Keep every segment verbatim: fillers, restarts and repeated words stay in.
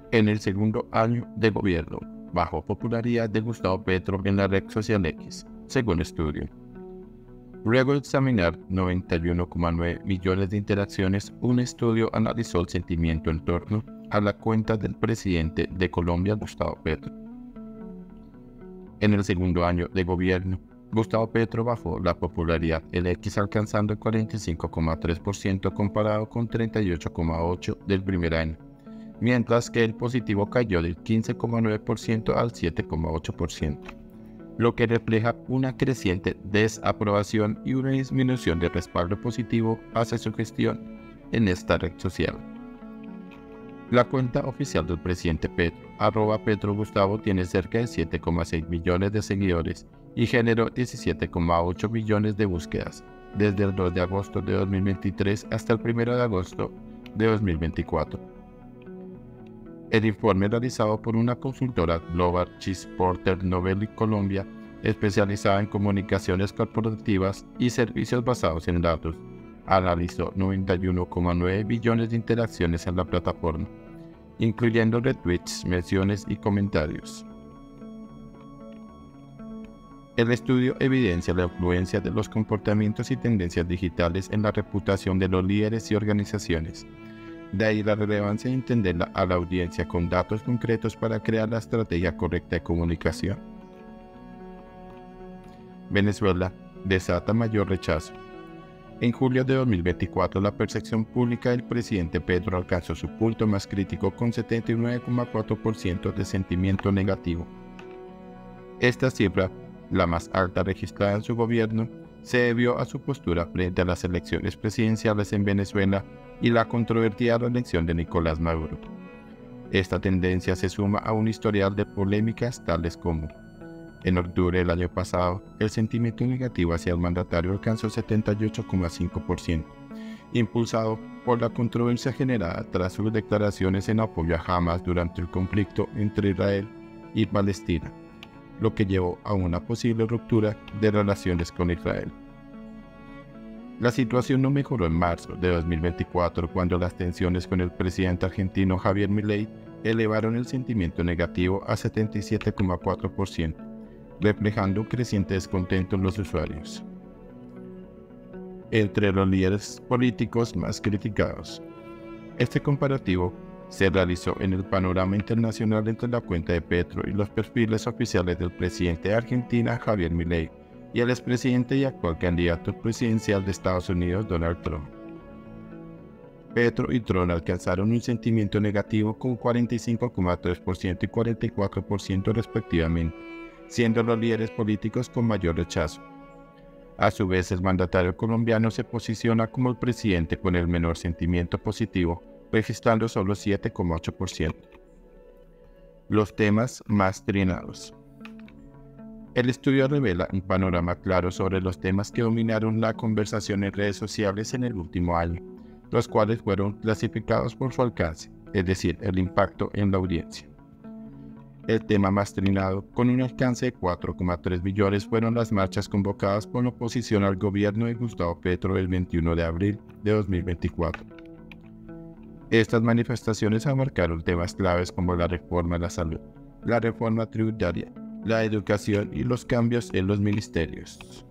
En el segundo año de gobierno, bajó popularidad de Gustavo Petro en la red social X, según estudio. Luego de examinar noventa y uno coma nueve millones de interacciones, un estudio analizó el sentimiento en torno a la cuenta del presidente de Colombia, Gustavo Petro. En el segundo año de gobierno, Gustavo Petro bajó la popularidad en X alcanzando el cuarenta y cinco coma tres por ciento comparado con treinta y ocho coma ocho por ciento del primer año, mientras que el positivo cayó del quince coma nueve por ciento al siete coma ocho por ciento, lo que refleja una creciente desaprobación y una disminución de respaldo positivo hacia su gestión en esta red social. La cuenta oficial del presidente Petro, arroba Petro Gustavo, tiene cerca de siete coma seis millones de seguidores y generó diecisiete coma ocho millones de búsquedas desde el dos de agosto de dos mil veintitrés hasta el primero de agosto de dos mil veinticuatro. El informe realizado por una consultora Global Cheese Porter Novelli Colombia, especializada en comunicaciones corporativas y servicios basados en datos, analizó noventa y uno coma nueve billones de interacciones en la plataforma, incluyendo retweets, menciones y comentarios. El estudio evidencia la influencia de los comportamientos y tendencias digitales en la reputación de los líderes y organizaciones. De ahí la relevancia de entender a la audiencia con datos concretos para crear la estrategia correcta de comunicación. Venezuela desata mayor rechazo. En julio de dos mil veinticuatro, la percepción pública del presidente Petro alcanzó su punto más crítico con setenta y nueve coma cuatro por ciento de sentimiento negativo. Esta cifra, la más alta registrada en su gobierno, se debió a su postura frente a las elecciones presidenciales en Venezuela y la controvertida reelección de Nicolás Maduro. Esta tendencia se suma a un historial de polémicas tales como: en octubre del año pasado, el sentimiento negativo hacia el mandatario alcanzó setenta y ocho coma cinco por ciento, impulsado por la controversia generada tras sus declaraciones en apoyo a Hamas durante el conflicto entre Israel y Palestina, lo que llevó a una posible ruptura de relaciones con Israel. La situación no mejoró en marzo de dos mil veinticuatro, cuando las tensiones con el presidente argentino Javier Milei elevaron el sentimiento negativo a setenta y siete coma cuatro por ciento, reflejando un creciente descontento en los usuarios. Entre los líderes políticos más criticados, este comparativo se realizó en el panorama internacional entre la cuenta de Petro y los perfiles oficiales del presidente de Argentina, Javier Milei, y el expresidente y actual candidato presidencial de Estados Unidos, Donald Trump. Petro y Trump alcanzaron un sentimiento negativo con cuarenta y cinco coma tres por ciento y cuarenta y cuatro por ciento respectivamente, siendo los líderes políticos con mayor rechazo. A su vez, el mandatario colombiano se posiciona como el presidente con el menor sentimiento positivo, registrando solo siete coma ocho por ciento. Los temas más trinados. El estudio revela un panorama claro sobre los temas que dominaron la conversación en redes sociales en el último año, los cuales fueron clasificados por su alcance, es decir, el impacto en la audiencia. El tema más trinado, con un alcance de cuatro coma tres billones, fueron las marchas convocadas por la oposición al gobierno de Gustavo Petro el veintiuno de abril de dos mil veinticuatro. Estas manifestaciones abarcaron temas claves como la reforma a la salud, la reforma tributaria, la educación y los cambios en los ministerios.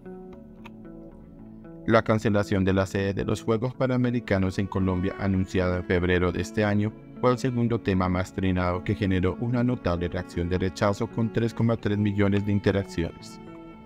La cancelación de la sede de los Juegos Panamericanos en Colombia, anunciada en febrero de este año, fue el segundo tema más trinado, que generó una notable reacción de rechazo con tres coma tres millones de interacciones.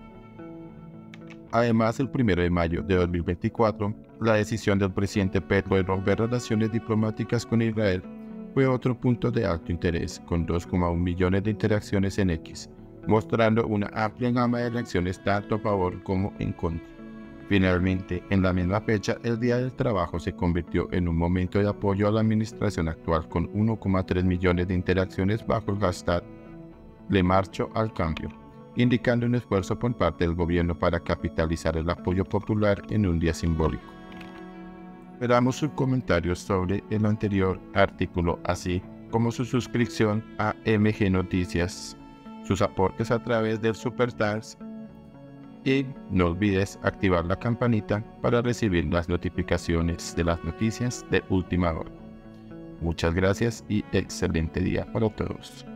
Además, el primero de mayo de dos mil veinticuatro, la decisión del presidente Petro de romper relaciones diplomáticas con Israel fue otro punto de alto interés, con dos coma uno millones de interacciones en X, mostrando una amplia gama de reacciones tanto a favor como en contra. Finalmente, en la misma fecha, el Día del Trabajo se convirtió en un momento de apoyo a la administración actual, con uno coma tres millones de interacciones bajo el hashtag Le Marcho al Cambio, indicando un esfuerzo por parte del gobierno para capitalizar el apoyo popular en un día simbólico. Esperamos sus comentarios sobre el anterior artículo, así como su suscripción a M G Noticias, sus aportes a través del Super Thanks, y no olvides activar la campanita para recibir las notificaciones de las noticias de última hora. Muchas gracias y excelente día para todos.